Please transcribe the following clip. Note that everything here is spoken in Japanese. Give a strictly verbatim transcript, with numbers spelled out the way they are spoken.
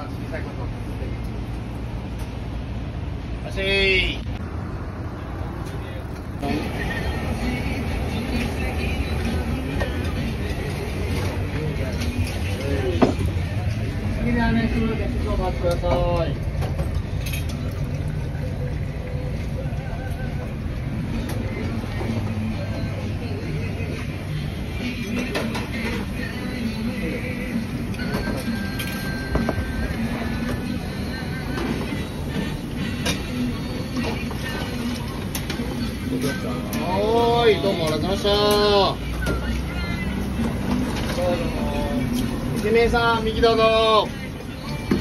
らっしゃい。次に案内するので少々お待ちください。はーい、どうもありがとうございました。いち名さん、右どうぞ。